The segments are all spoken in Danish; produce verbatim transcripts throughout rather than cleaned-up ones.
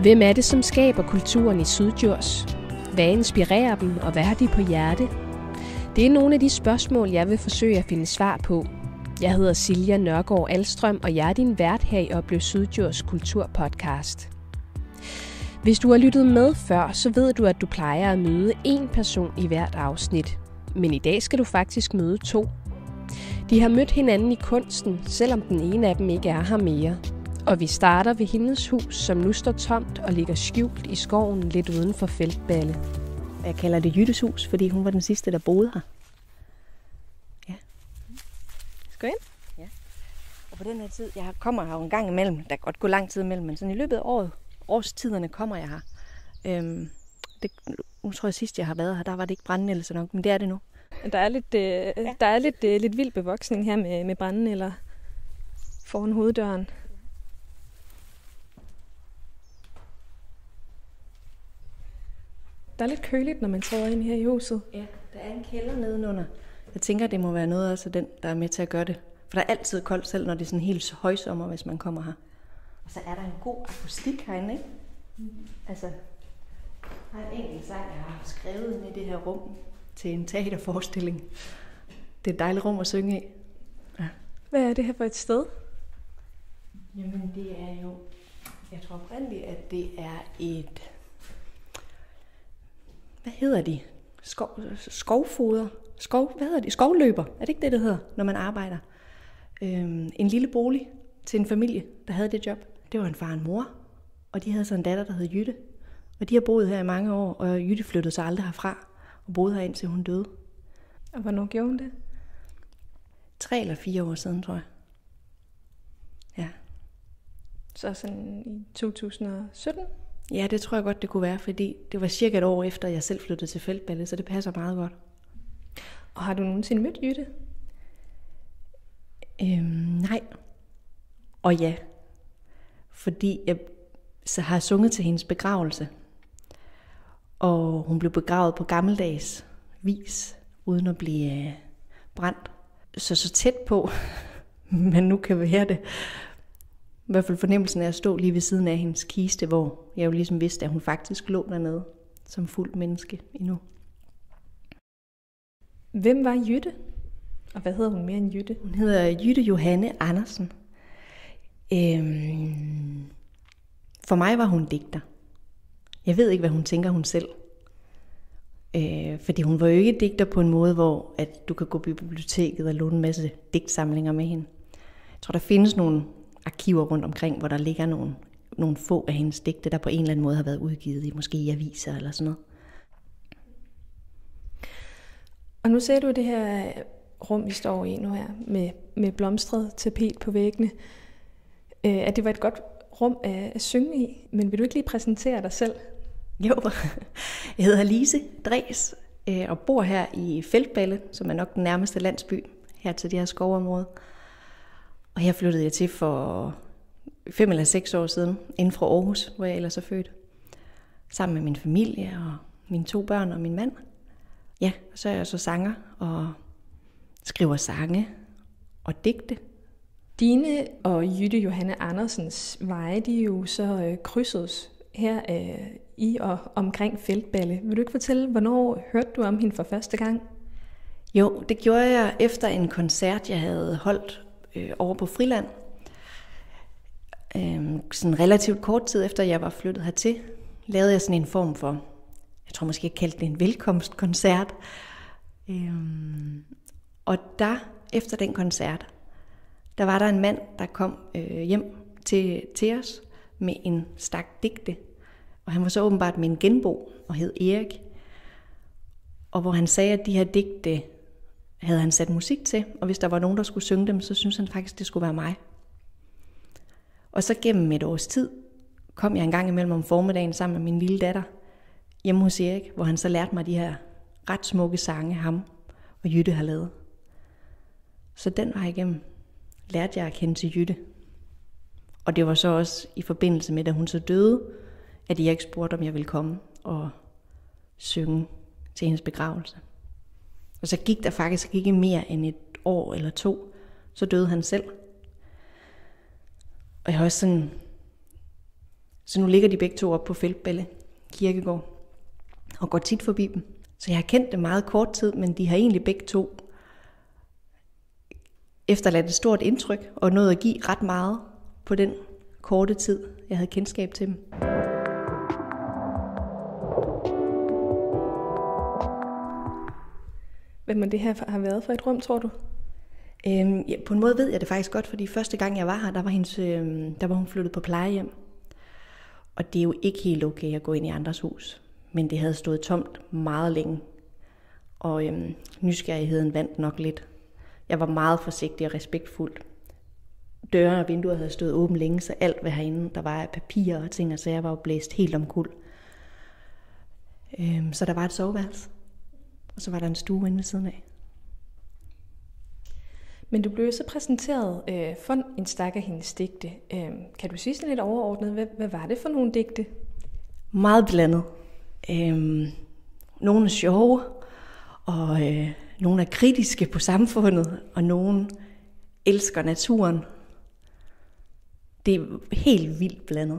Hvem er det, som skaber kulturen i Syddjurs? Hvad inspirerer dem, og hvad har de på hjerte? Det er nogle af de spørgsmål, jeg vil forsøge at finde svar på. Jeg hedder Silja Nørgaard Alstrøm, og jeg er din vært her i Oplev Syddjurs Kulturpodcast. Hvis du har lyttet med før, så ved du, at du plejer at møde én person i hvert afsnit. Men i dag skal du faktisk møde to. De har mødt hinanden i kunsten, selvom den ene af dem ikke er her mere. Og vi starter ved hendes hus, som nu står tomt og ligger skjult i skoven lidt uden for Feltballe. Jeg kalder det Jyttes hus, fordi hun var den sidste, der boede her. Ja. Skal ind? Ja. Og på den her tid, jeg kommer her jo en gang imellem. Der kan godt gå lang tid imellem, men sådan i løbet af året, årstiderne kommer jeg her. Øhm, det, nu tror jeg sidst, jeg har været her, der var det ikke brændenælder så nok, men det er det nu. Der er lidt, øh, ja. der er lidt, øh, lidt vild bevoksning her med, med brændenælder foran hoveddøren. Der er lidt køligt, når man træder ind her i huset. Ja, der er en kælder nedenunder. Jeg tænker, det må være noget af den, der er med til at gøre det. For der er altid koldt, selv når det er sådan helt højsommer, hvis man kommer her. Og så er der en god akustik herinde, ikke? Mm. Altså, der er en enkelt sang, jeg har skrevet i det her rum til en teaterforestilling. Det er et dejligt rum at synge i. Ja. Hvad er det her for et sted? Jamen, det er jo... Jeg tror oprindeligt, at det er et... Hvad hedder de? Skov, skovfoder? Skov, hvad hedder de? Skovløber. Er det ikke det, det hedder, når man arbejder? Øhm, en lille bolig til en familie, der havde det job. Det var en far og en mor, og de havde så en datter, der hed Jytte. Og de har boet her i mange år, og Jytte flyttede sig aldrig herfra, og boede her indtil hun døde. Og hvornår gjorde hun det? Tre eller fire år siden, tror jeg. Ja. Så sådan i to tusind og sytten? Ja, det tror jeg godt, det kunne være, fordi det var cirka et år efter, jeg selv flyttede til Feltballe, så det passer meget godt. Og har du nogensinde mødt Jytte? Øhm, nej. Og ja. Fordi jeg så har sunget til hendes begravelse. Og hun blev begravet på gammeldags vis, uden at blive øh, brændt. Så så tæt på, man nu kan være det. I hvert fald fornemmelsen af at stå lige ved siden af hendes kiste, hvor jeg jo ligesom vidste, at hun faktisk lå dernede som fuldt menneske endnu. Hvem var Jytte? Og hvad hedder hun mere end Jytte? Hun hedder Jytte Johanne Andersen. Øhm, for mig var hun digter. Jeg ved ikke, hvad hun tænker hun selv. Øh, fordi hun var jo ikke digter på en måde, hvor at du kan gå på biblioteket og låne en masse digtsamlinger med hende. Jeg tror, der findes nogle arkiver rundt omkring, hvor der ligger nogle, nogle få af hendes digte, der på en eller anden måde har været udgivet i måske i aviser eller sådan noget. Og nu ser du det her rum, vi står i nu her, med, med blomstret tapet på væggene, øh, at det var et godt rum at, at synge i. Men vil du ikke lige præsentere dig selv? Jo, jeg hedder Lise Dres øh, og bor her i Feltballe, som er nok den nærmeste landsby her til det her skovområde. Og her flyttede jeg til for fem eller seks år siden, inden fra Aarhus, hvor jeg ellers er født. Sammen med min familie og mine to børn og min mand. Ja, så er jeg så sanger og skriver sange og digte. Dine og Jytte Johanne Andersens veje, de er jo så øh, krydset her øh, i og omkring Feltballe. Vil du ikke fortælle, hvornår hørte du om hende for første gang? Jo, det gjorde jeg efter en koncert, jeg havde holdt øh, over på Friland. Øh, sådan relativt kort tid efter, jeg var flyttet hertil, lavede jeg sådan en form for, jeg tror måske, jeg kaldte det en velkomstkoncert. Øh, og der, efter den koncert, der var der en mand, der kom øh, hjem til, til os med en stak digte. Og han var så åbenbart med en genbo og hed Erik. Og hvor han sagde, at de her digte havde han sat musik til. Og hvis der var nogen, der skulle synge dem, så syntes han faktisk, det skulle være mig. Og så gennem et års tid kom jeg en gang imellem om formiddagen sammen med min lille datter hjemme hos Erik, hvor han så lærte mig de her ret smukke sange, ham og Jytte har lavet. Så den var igennem lærte jeg at kende til Jytte. Og det var så også i forbindelse med, da hun så døde, at Erik spurgte, om jeg ville komme og synge til hendes begravelse. Og så gik der faktisk ikke mere end et år eller to, så døde han selv. Og jeg har også sådan Så nu ligger de begge to op på Feldballe Kirkegård og går tit forbi dem. Så jeg har kendt dem meget kort tid, men de har egentlig begge to efterladt et stort indtryk og nået at give ret meget på den korte tid, jeg havde kendskab til dem. Hvad må det her har været for et rum, tror du? Øhm, ja, på en måde ved jeg det faktisk godt, fordi første gang jeg var her, der var, hendes, øhm, der var hun flyttet på plejehjem. Og det er jo ikke helt okay at gå ind i andres hus. Men det havde stået tomt meget længe. Og øhm, nysgerrigheden vandt nok lidt. Jeg var meget forsigtig og respektfuld. Døre og vinduer havde stået åbent længe, så alt hvad herinde, der var af papirer og ting, så jeg var jo blæst helt omkuld. Øhm, så der var et soveværelse. Og så var der en stue inde ved siden af. Men du blev så præsenteret øh, for en stak af hendes digte. Øh, kan du sige sådan lidt overordnet, hvad, hvad var det for nogle digte? Meget blandet. Øhm, nogle er sjove, og øh, nogle er kritiske på samfundet, og nogle elsker naturen. Det er helt vildt blandet.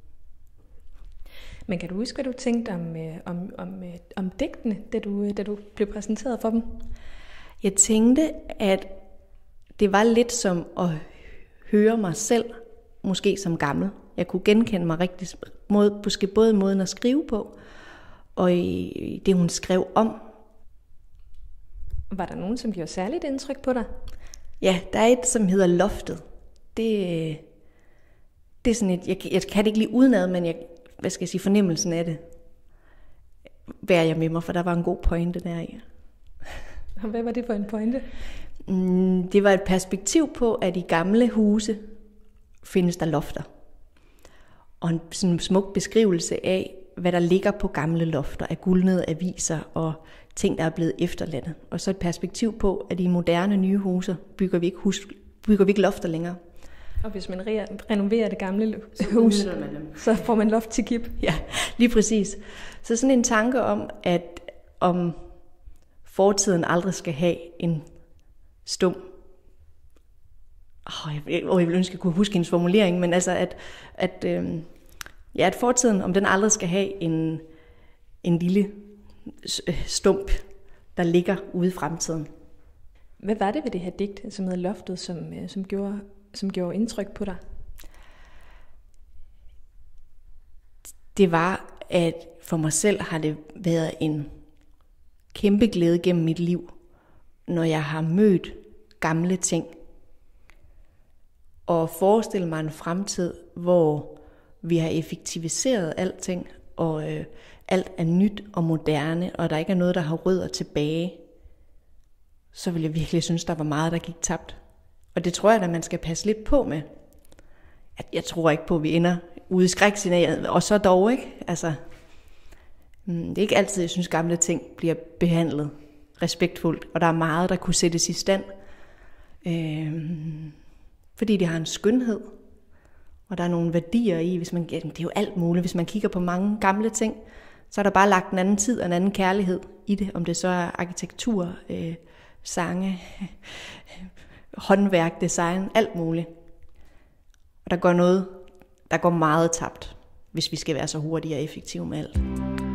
Men kan du huske, hvad du tænkte om, øh, om, om, øh, om digtene, da du, da du blev præsenteret for dem? Jeg tænkte, at det var lidt som at høre mig selv, måske som gammel. Jeg kunne genkende mig rigtig, måske både måden at skrive på, og i det, hun skrev om. Var der nogen, som gjorde særligt indtryk på dig? Ja, der er et, som hedder Loftet. Det, det er sådan et, jeg, jeg kan det ikke lige udenad, men jeg, hvad skal jeg sige, fornemmelsen af det bærer jeg med mig, for der var en god pointe der i. Og hvad var det for en pointe? Det var et perspektiv på, at i gamle huse findes der lofter. Og en sådan smuk beskrivelse af, hvad der ligger på gamle lofter, af guldnede aviser og ting, der er blevet efterladt. Og så et perspektiv på, at i moderne nye huse bygger vi ikke, hus, bygger vi ikke lofter længere. Og hvis man re- renoverer det gamle hus, så, så får man loft til kip. Ja, lige præcis. Så sådan en tanke om, at om fortiden aldrig skal have en stum. Oh, jeg, jeg, jeg vil ønske, at jeg kunne huske hendes formulering, men altså, at, at, øh, ja, at fortiden, om den aldrig skal have en, en lille stump, der ligger ude i fremtiden. Hvad var det ved det her digt, som hedder Loftet, som, som, gjorde, som gjorde indtryk på dig? Det var, at for mig selv har det været en kæmpe glæde gennem mit liv, når jeg har mødt gamle ting. Og forestille mig en fremtid, hvor vi har effektiviseret alting, og øh, alt er nyt og moderne, og der ikke er noget, der har rødder tilbage, så vil jeg virkelig synes, der var meget, der gik tabt. Og det tror jeg, at man skal passe lidt på med. Jeg tror ikke på, at vi ender ude i skrækscenariet, og så dog ikke. Altså, det er ikke altid, jeg synes, gamle ting bliver behandlet respektfuldt, og der er meget, der kunne sættes i stand, øh, fordi det har en skønhed, og der er nogle værdier i, hvis man, det er jo alt muligt, hvis man kigger på mange gamle ting, så er der bare lagt en anden tid og en anden kærlighed i det, om det så er arkitektur, øh, sange, håndværk, design, alt muligt. Og der går noget, der går meget tabt, hvis vi skal være så hurtige og effektive med alt.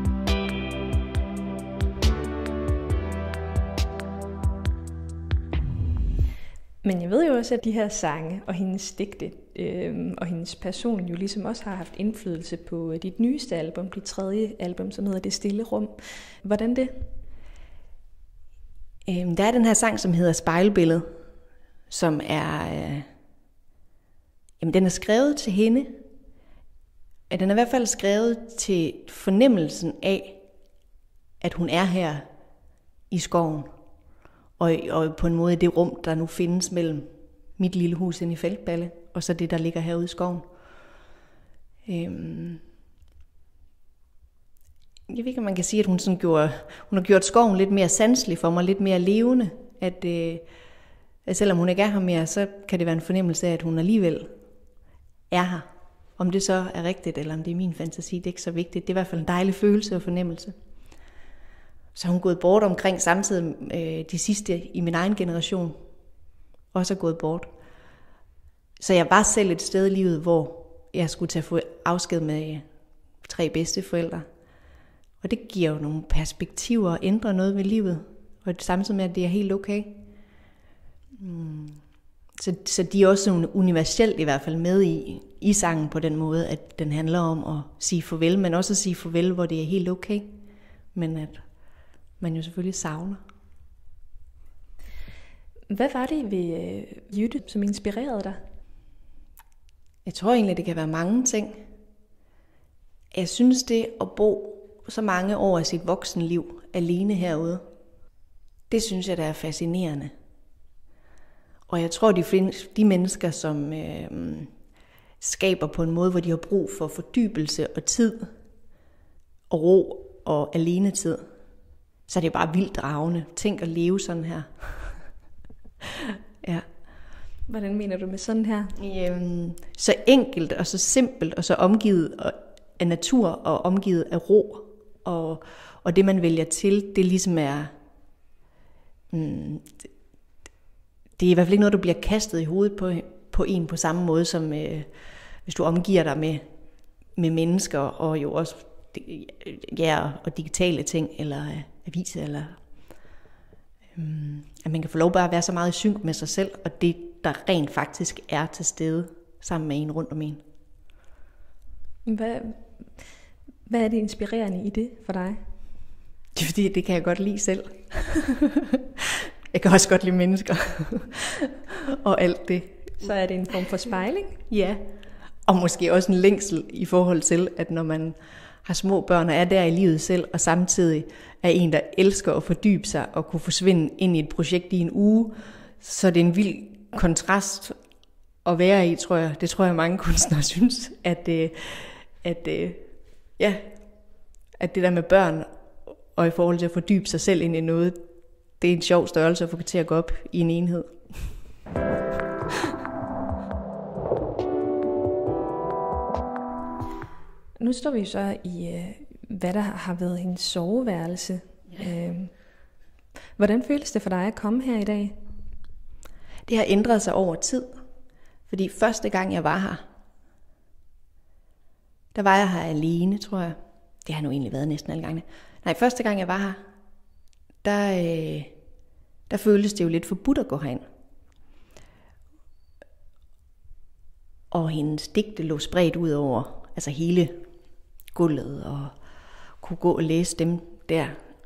Men jeg ved jo også, at de her sange og hendes digte øh, og hendes person jo ligesom også har haft indflydelse på dit nyeste album, dit tredje album, som hedder Det Stille Rum. Hvordan det? Øhm, der er den her sang, som hedder Spejlbillede, som er, øh, jamen den er skrevet til hende. Den er i hvert fald skrevet til fornemmelsen af, at hun er her i skoven. Og, og på en måde det rum, der nu findes mellem mit lille hus inde i Feldballe, og så det, der ligger herude i skoven. Øhm Jeg ved ikke, om man kan sige, at hun, sådan gjorde, hun har gjort skoven lidt mere sanselig for mig, lidt mere levende. At, øh, at selvom hun ikke er her mere, så kan det være en fornemmelse af, at hun alligevel er her. Om det så er rigtigt, eller om det er min fantasi, det er ikke så vigtigt. Det er i hvert fald en dejlig følelse og fornemmelse. Så har hun gået bort omkring samtidig øh, de sidste i min egen generation. Også er gået bort. Så jeg var selv et sted i livet, hvor jeg skulle tage afsked med tre bedsteforældre. Og det giver jo nogle perspektiver og ændrer noget ved livet. Og samtidig med, at det er helt okay. Mm. Så, så de er også universelt i hvert fald med i, i sangen på den måde, at den handler om at sige farvel, men også at sige farvel, hvor det er helt okay. Men at man jo selvfølgelig savner. Hvad var det ved øh, Jytte, som inspirerede dig? Jeg tror egentlig, det kan være mange ting. Jeg synes det at bo så mange år af sit voksenliv alene herude, det synes jeg, der er fascinerende. Og jeg tror, de, de mennesker, som øh, skaber på en måde, hvor de har brug for fordybelse og tid, og ro og alenetid, så er det bare vildt dragende. Tænk at leve sådan her. Ja. Hvordan mener du med sådan her? Jamen, så enkelt og så simpelt og så omgivet af natur og omgivet af ro. Og, og det man vælger til, det ligesom er... Mm, det, det er i hvert fald ikke noget, der bliver kastet i hovedet på, på en på samme måde, som øh, hvis du omgiver dig med, med mennesker og jo også ja, og digitale ting, eller øh, aviser, eller øh, at man kan få lov bare at være så meget i synk med sig selv, og det, der rent faktisk er til stede sammen med en rundt om en. Hvad, hvad er det inspirerende i det for dig? Det er fordi, det kan jeg godt lide selv. Jeg kan også godt lide mennesker. Og alt det. Så er det en form for spejling? Ja. Og måske også en længsel i forhold til, at når man har små børn og er der i livet selv, og samtidig er en, der elsker at fordybe sig og kunne forsvinde ind i et projekt i en uge, så det er en vild kontrast at være i, tror jeg. Det tror jeg, mange kunstnere synes, at, at, ja, at det der med børn og i forhold til at fordybe sig selv ind i noget, det er en sjov størrelse at få til at gå op i en enhed. Nu står vi så i, hvad der har været hendes soveværelse. Ja. Hvordan føles det for dig at komme her i dag? Det har ændret sig over tid. Fordi første gang jeg var her, der var jeg her alene, tror jeg. Det har nu egentlig været næsten alle gange. Nej, første gang jeg var her, der, øh, der føltes det jo lidt forbudt at gå herind. Og hendes digte lå spredt ud over, altså hele gulvet, og kunne gå og læse dem der.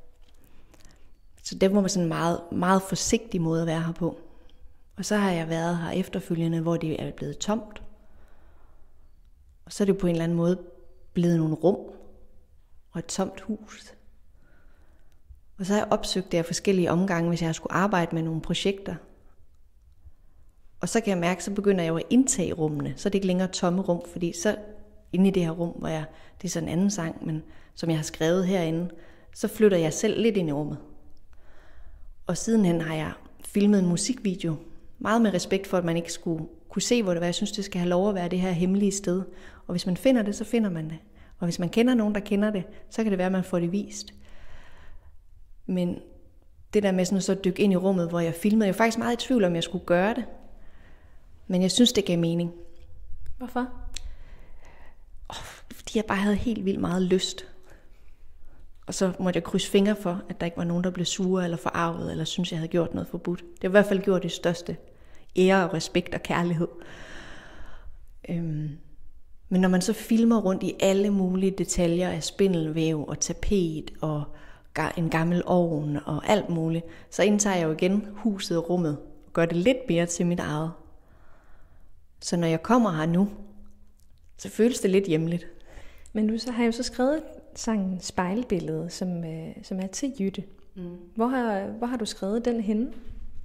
Så det var sådan en meget, meget forsigtig måde at være her på. Og så har jeg været her efterfølgende, hvor det er blevet tomt. Og så er det på en eller anden måde blevet nogle rum og et tomt hus. Og så har jeg opsøgt det af forskellige omgange, hvis jeg skulle arbejde med nogle projekter. Og så kan jeg mærke, så begynder jeg jo at indtage rummene, så er det ikke længere tomme rum, fordi så inde i det her rum, hvor jeg, det er så en anden sang, men som jeg har skrevet herinde, så flytter jeg selv lidt ind i rummet. Og sidenhen har jeg filmet en musikvideo, meget med respekt for, at man ikke skulle kunne se, hvor det var. Jeg synes, det skal have lov at være det her hemmelige sted. Og hvis man finder det, så finder man det. Og hvis man kender nogen, der kender det, så kan det være, at man får det vist. Men det der med sådan at så dykke ind i rummet, hvor jeg filmede, jeg var faktisk meget i tvivl om, jeg skulle gøre det. Men jeg synes, det gav mening. Hvorfor? Oh, fordi jeg bare havde helt vildt meget lyst. Og så måtte jeg krydse fingre for, at der ikke var nogen, der blev sure eller forarvet, eller synes jeg havde gjort noget forbudt. Det har i hvert fald gjort det største ære og respekt og kærlighed. Øhm. Men når man så filmer rundt i alle mulige detaljer af spindelvæv og tapet og en gammel ovn og alt muligt, så indtager jeg jo igen huset og rummet og gør det lidt mere til mit eget. Så når jeg kommer her nu, så føles det lidt hjemligt. Men du så har jo så skrevet sangen Spejlbillede, som, øh, som er til Jytte. Mm. Hvor, har, hvor har du skrevet den henne?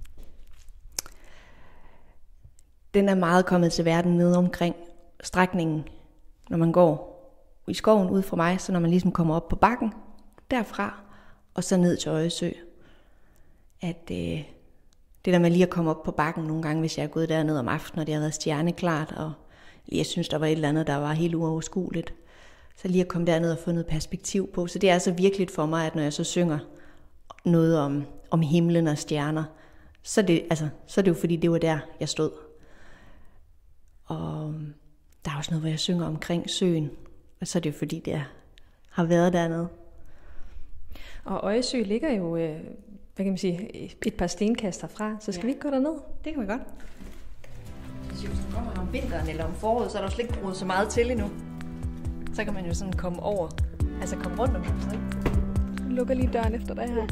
Den er meget kommet til verden nede omkring strækningen, når man går i skoven ud fra mig, så når man ligesom kommer op på bakken derfra, og så ned til Øjesø. At øh, det der med lige at komme op på bakken nogle gange, hvis jeg er gået derned om aftenen, og det har været stjerneklart, og jeg synes, der var et eller andet, der var helt uoverskueligt. Så lige at komme derned og få noget perspektiv på. Så det er altså virkelig for mig, at når jeg så synger noget om, om himlen og stjerner, så er, det, altså, så er det jo fordi, det var der, jeg stod. Og der er også noget, hvor jeg synger omkring søen. Og så er det jo fordi, det er, har været dernede. Og Øjesø ligger jo, øh, hvad kan man sige, et par stenkast herfra. Så skal ja. vi ikke gå derned? Det kan vi godt. Hvis du kommer her om vinteren eller om foråret, så er der slet ikke brugt så meget til endnu. Så kan man jo sådan komme over, altså komme rundt om huset, ikke? Jeg lukker lige døren efter dig her.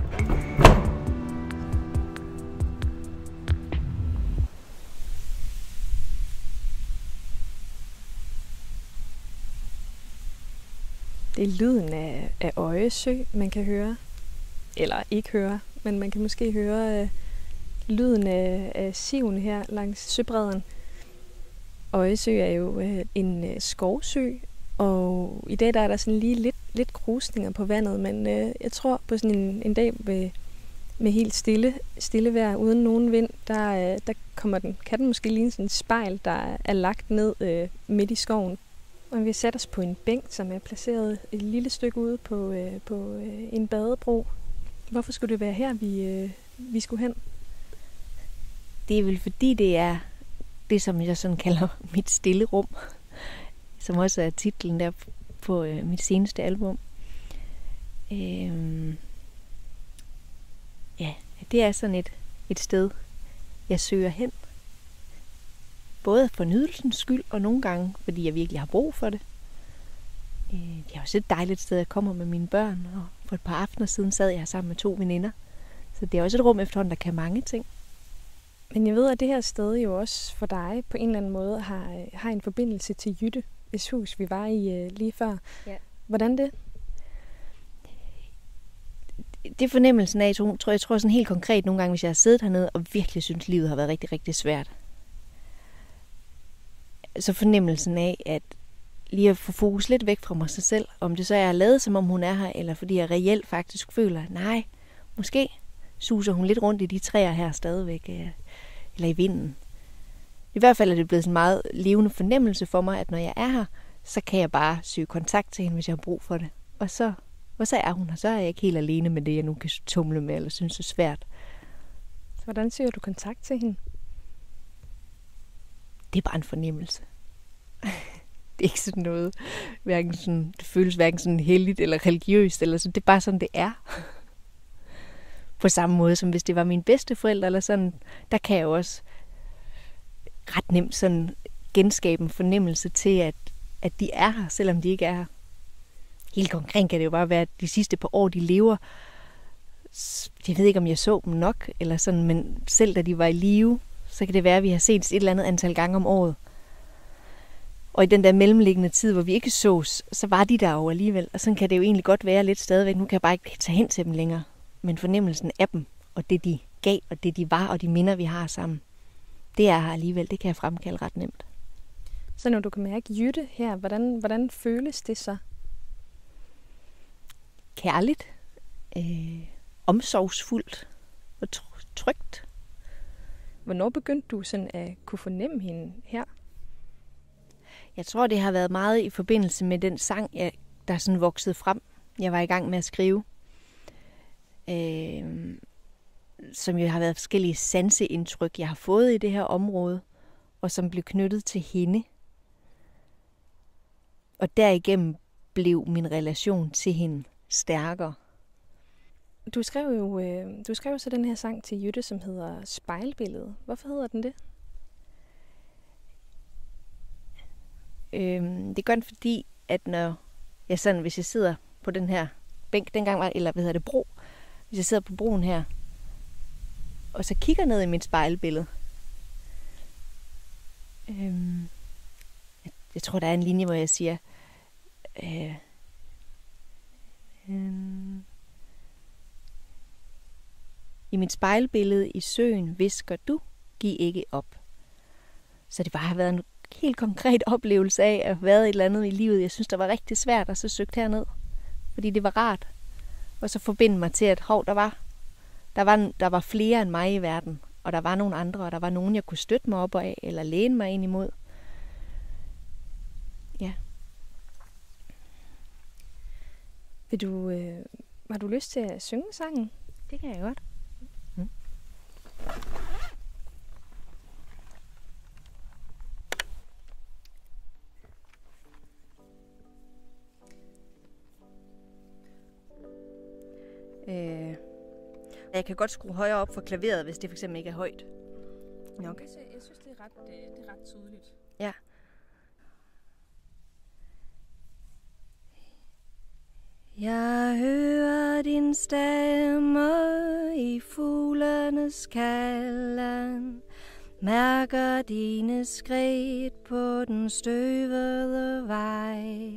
Det er lyden af, af Øjesø, man kan høre. Eller ikke høre, men man kan måske høre øh, lyden af, af siven her langs søbredden. Øjesø er jo øh, en øh, skovsø, og i dag der er der sådan lige lidt, lidt krusninger på vandet, men øh, jeg tror på sådan en, en dag med, med helt stille, stille vejr, uden nogen vind, der, øh, der kommer den, kan den måske ligne sådan et spejl, der er lagt ned øh, midt i skoven. Og vi sætter os på en bænk, som er placeret et lille stykke ude på, øh, på øh, en badebro. Hvorfor skulle det være her, vi, øh, vi skulle hen? Det er vel fordi, det er det, som jeg sådan kalder mit stille rum. Som også er titlen der på øh, mit seneste album. Øhm, ja, det er sådan et, et sted, jeg søger hen. Både for nydelsens skyld, og nogle gange, fordi jeg virkelig har brug for det. Det er også et dejligt sted, jeg kommer med mine børn, og for et par aftener siden sad jeg sammen med to veninder. Så det er også et rum efterhånden, der kan mange ting. Men jeg ved, at det her sted jo også for dig på en eller anden måde har, har en forbindelse til Jytte, hvis hus vi var i uh, lige før. Ja. Hvordan det? Det er fornemmelsen af, jeg tror, jeg tror sådan helt konkret nogle gange, hvis jeg har siddet hernede og virkelig synes, livet har været rigtig, rigtig svært. Så fornemmelsen af, at lige at få fokus lidt væk fra mig selv, om det så er lavet, som om hun er her, eller fordi jeg reelt faktisk føler, nej, måske suser hun lidt rundt i de træer her stadigvæk, eller i vinden. I hvert fald er det blevet sådan en meget levende fornemmelse for mig, at når jeg er her, så kan jeg bare søge kontakt til hende, hvis jeg har brug for det. Og så, og så er hun her, så er jeg ikke helt alene med det, jeg nu kan tumle med, eller synes er svært. Så hvordan søger du kontakt til hende? Det er bare en fornemmelse. Det er ikke sådan noget, hverken sådan, det føles hverken sådan helligt eller religiøst, eller sådan, det er bare sådan, det er. På samme måde som hvis det var mine bedsteforældre, eller sådan, der kan jeg også ret nemt sådan genskabe en fornemmelse til, at, at de er her, selvom de ikke er her. Helt konkret kan det jo bare være, at de sidste par år, de lever, jeg ved ikke, om jeg så dem nok, eller sådan, men selv da de var i live, så kan det være, at vi har set et eller andet antal gange om året. Og i den der mellemliggende tid, hvor vi ikke sås, så var de der jo alligevel. Og sådan kan det jo egentlig godt være lidt stadigvæk. Nu kan jeg bare ikke tage hen til dem længere. Men fornemmelsen af dem, og det de gav, og det de var, og de minder, vi har sammen, det er her alligevel. Det kan jeg fremkalde ret nemt. Så når du kan mærke Jytte her, hvordan, hvordan føles det så? Kærligt. Øh, omsorgsfuldt. Og trygt. Hvornår begyndte du sådan at kunne fornemme hende her? Jeg tror, det har været meget i forbindelse med den sang, jeg, der sådan voksede frem. Jeg var i gang med at skrive. Øh, som jo har været forskellige sanseindtryk, jeg har fået i det her område, og som blev knyttet til hende. Og derigennem blev min relation til hende stærkere. Du skrev jo øh, du skrev så den her sang til Jytte, som hedder Spejlbillede. Hvorfor hedder den det? Øhm, det gør den, fordi at når jeg sådan, hvis jeg sidder på den her bænk, dengang var, eller hvad hedder det, bro, hvis jeg sidder på broen her, og så kigger ned i mit spejlbillede, øhm, jeg, jeg tror, der er en linje, hvor jeg siger, øh, øh, i mit spejlbillede i søen visker du, giv ikke op. Så det bare har været en helt konkret oplevelse af at have været et eller andet i livet, jeg synes, der var rigtig svært, og så søgte herned. Fordi det var rart. Og så forbinde mig til, at hov, der var, der var, der var flere end mig i verden. Og der var nogle andre, og der var nogen, jeg kunne støtte mig op af, eller læne mig ind imod. Ja. Vil du, øh, har du lyst til at synge sangen? Det kan jeg godt. Mm. Jeg kan godt skrue højere op for klaveret, hvis det for eksempel ikke er højt. Okay. Jeg synes, det er ret, det er ret tydeligt. Ja. Jeg hører din stemme i fuglenes kalden, mærker dine skridt på den støvede vej.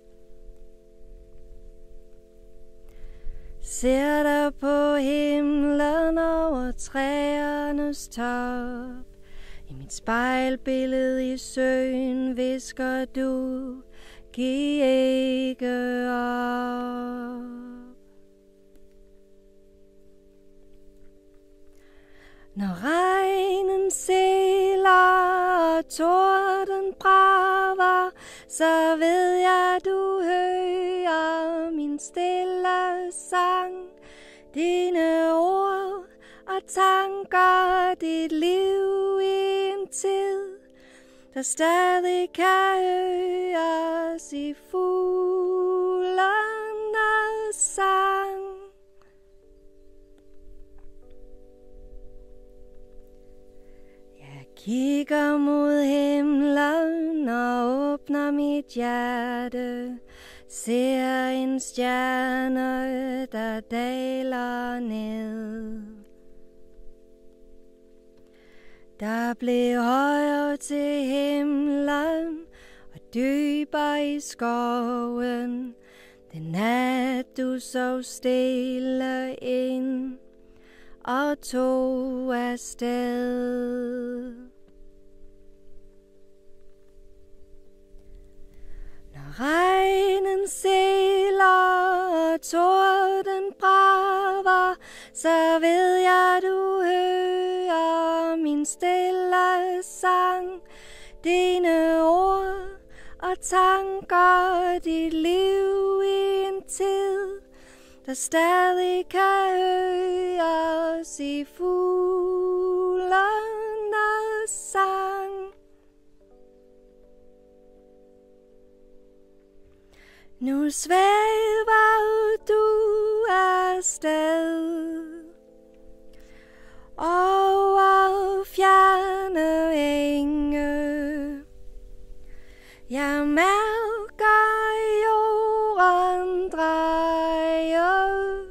Ser dig på himlen over træernes top. I mit spejlbillede i søen visker du, giv ikke op. Når regnen siler og torden brager, så ved jeg, du hører min stille sang. Dine ord og tanker, dit liv i en tid, der stadig kan høres i fuglenes sang. Jeg kigger mod himlen og åbner mit hjerte, ser en stjerne, der daler ned. Der blev højere til himlen og dybere i skoven. Den nat du sov stille ind og tog afsted. Når regnen siler og torden brager, så ved jeg, du hører min stille sang. Dine ord og tanker, dit liv i en tid, der stadig kan høres i fuglenes sang. Nu svæver du afsted over fjerne enge. Jeg mærker jorden dreje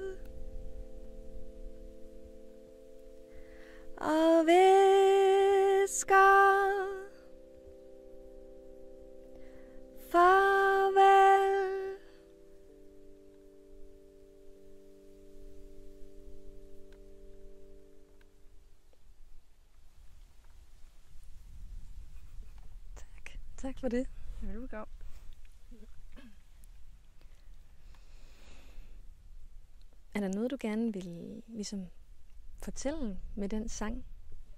og visker farvel. Tak. Tak for det. Velbekomme. Er der noget, du gerne vil ligesom fortælle med den sang?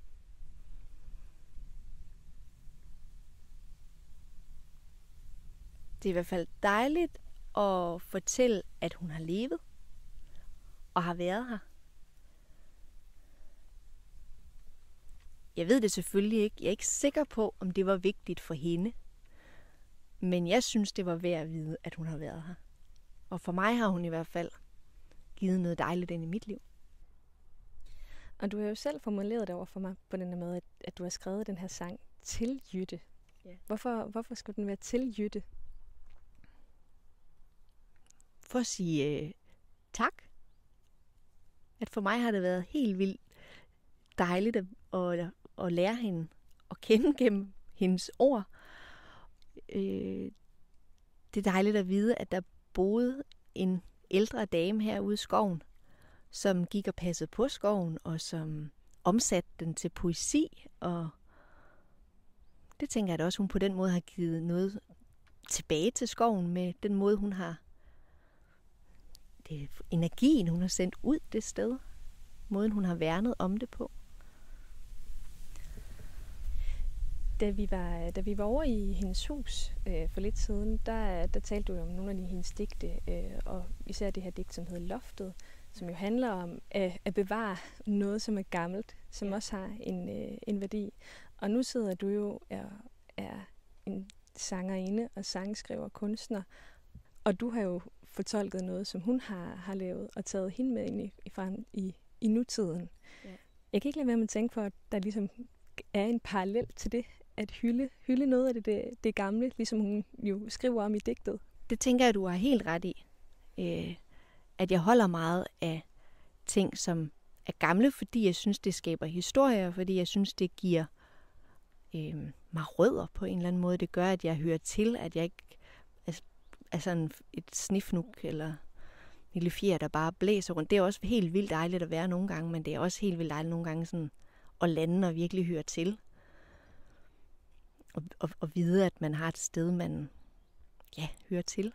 Det er i hvert fald dejligt at fortælle, at hun har levet og har været her. Jeg ved det selvfølgelig ikke. Jeg er ikke sikker på, om det var vigtigt for hende. Men jeg synes, det var værd at vide, at hun har været her. Og for mig har hun i hvert fald givet noget dejligt ind i mit liv. Og du har jo selv formuleret det over for mig på den måde, at, at du har skrevet den her sang til Jytte. Ja. Hvorfor, hvorfor skulle den være til Jytte? For at sige øh, tak. At for mig har det været helt vildt dejligt at, at, at lære hende at kende gennem hendes ord. Øh, det er dejligt at vide, at der boede en ældre dame herude i skoven, som gik og passede på skoven, og som omsatte den til poesi. Og det tænker jeg da også, hun på den måde har givet noget tilbage til skoven, med den måde, hun har det energien, hun har sendt ud det sted. Måden, hun har værnet om det på. Da vi var, da vi var over i hendes hus øh, for lidt siden, der, der talte du om nogle af de, hendes digte, øh, og især det her digt, som hedder Loftet, som jo handler om at, at bevare noget, som er gammelt, som også har en, øh, en værdi. Og nu sidder du jo er, er en sangerinde og sangskriver, kunstner, og du har jo fortolket noget, som hun har, har lavet, og taget hende med ind i, i, frem, i i nutiden. Ja. Jeg kan ikke lade være med at tænke på, at der ligesom er en parallel til det, at hylde, hylde noget af det, det, det gamle, ligesom hun jo skriver om i digtet. Det tænker jeg, du har helt ret i. Øh, at jeg holder meget af ting, som er gamle, fordi jeg synes, det skaber historier, fordi jeg synes, det giver øh, mig rødder på en eller anden måde. Det gør, at jeg hører til, at jeg ikke er, er sådan et snifnuk eller lille fjer, der bare blæser rundt. Det er også helt vildt dejligt at være nogle gange, men det er også helt vildt dejligt nogle gange sådan at lande og virkelig høre til. Og, og, og vide, at man har et sted, man ja, hører til.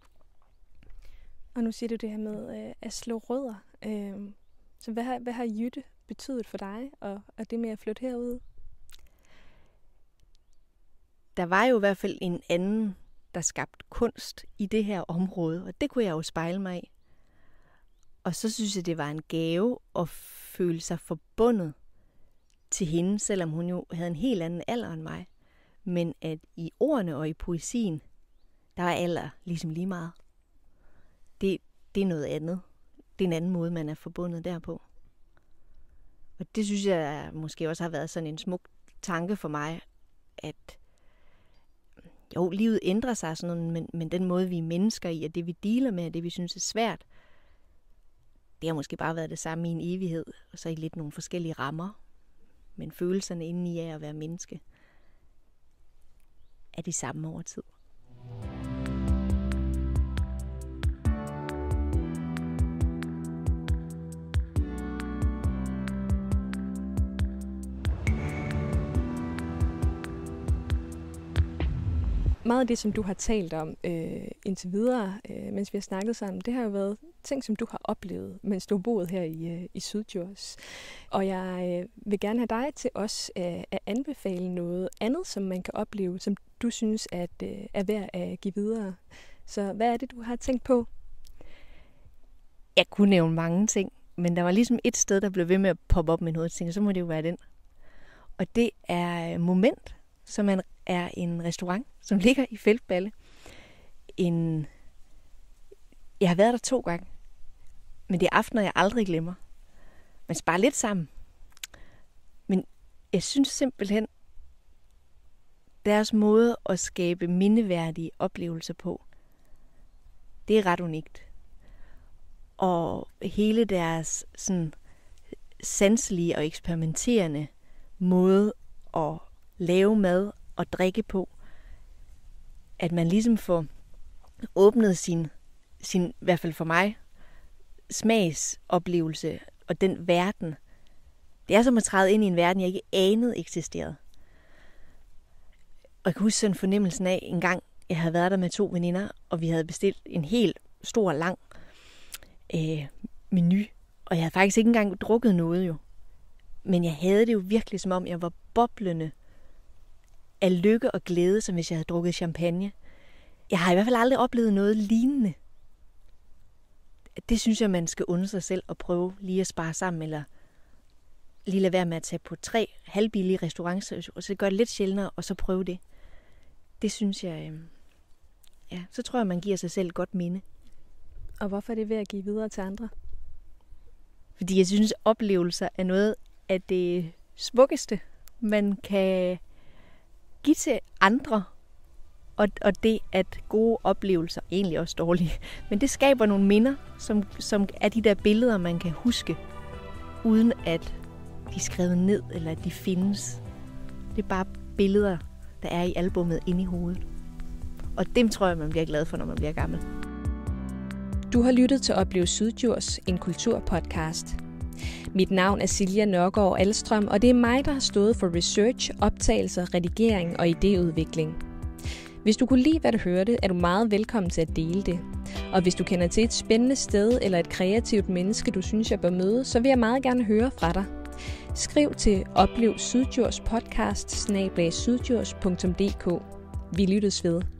Og nu siger du det her med øh, at slå rødder. Øh, så hvad har, hvad har Jytte betydet for dig, og, og det med at flytte herud? Der var jo i hvert fald en anden, der skabte kunst i det her område, og det kunne jeg jo spejle mig i. Og så synes jeg, det var en gave at føle sig forbundet til hende, selvom hun jo havde en helt anden alder end mig. Men at i ordene og i poesien, der var alder ligesom lige meget. Det, det er noget andet. Det er en anden måde, man er forbundet derpå. Og det synes jeg måske også har været sådan en smuk tanke for mig, at jo, livet ændrer sig sådan noget, men, men den måde, vi er mennesker i, og det vi dealer med, og det vi synes er svært, det har måske bare været det samme i en evighed, og så i lidt nogle forskellige rammer. Men følelserne indeni af at være menneske er de samme over tid. Meget af det, som du har talt om øh, indtil videre, øh, mens vi har snakket sammen, det har jo været ting, som du har oplevet, mens du har boet her i, øh, i Syddjurs. Og jeg øh, vil gerne have dig til os øh, at anbefale noget andet, som man kan opleve, som du synes at, øh, er værd at give videre. Så hvad er det, du har tænkt på? Jeg kunne nævne mange ting, men der var ligesom et sted, der blev ved med at poppe op med noget, ting, og så må det jo være den. Og det er Moment, som er er en restaurant, som ligger i Feltballe. En... Jeg har været der to gange, men det er aftener, jeg aldrig glemmer. Man sparer lidt sammen. Men jeg synes simpelthen, deres måde at skabe mindeværdige oplevelser på, det er ret unikt. Og hele deres sådan sanselige og eksperimenterende måde at lave mad og drikke på, at man ligesom får åbnet sin, sin, i hvert fald for mig, smagsoplevelse og den verden. Det er som at træde ind i en verden, jeg ikke anede eksisterede. Og jeg kan huske sådan fornemmelsen af en gang, jeg havde været der med to veninder, og vi havde bestilt en helt stor, lang øh, menu. Og jeg havde faktisk ikke engang drukket noget jo. Men jeg havde det jo virkelig som om, jeg var boblende af lykke og glæde, som hvis jeg havde drukket champagne. Jeg har i hvert fald aldrig oplevet noget lignende. Det synes jeg, man skal undre sig selv og prøve lige at spare sammen, eller lige lade være med at tage på tre halvbillige restauranter, og så gøre det lidt sjældnere, og så prøve det. Det synes jeg, øh, ja, så tror jeg, man giver sig selv et godt minde. Og hvorfor er det ved at give videre til andre? Fordi jeg synes, oplevelser er noget af det smukkeste, man kan give til andre. Og, og det, at gode oplevelser, egentlig også dårlige, men det skaber nogle minder, som, som er de der billeder, man kan huske, uden at de er skrevet ned, eller at de findes. Det er bare billeder, der er i albummet inde i hovedet. Og dem tror jeg, man bliver glad for, når man bliver gammel. Du har lyttet til Oplev Syddjurs, en kulturpodcast. Mit navn er Silja Nørgaard Alstrøm, og det er mig, der har stået for research, optagelser, redigering og idéudvikling. Hvis du kunne lide, hvad du hørte, er du meget velkommen til at dele det. Og hvis du kender til et spændende sted eller et kreativt menneske, du synes, jeg bør møde, så vil jeg meget gerne høre fra dig. Skriv til oplev syddjurs podcast snabel-a syddjurs punktum d k. Vi lyttes ved.